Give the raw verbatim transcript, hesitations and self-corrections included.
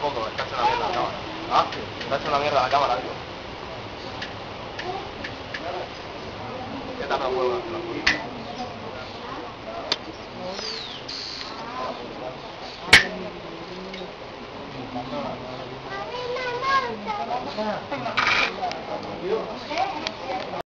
poco, está hecho una mierda la cámara. ¿Ah? Está hecho una mierda la cámara, tío. ¿Qué tal los huevos? Mamá,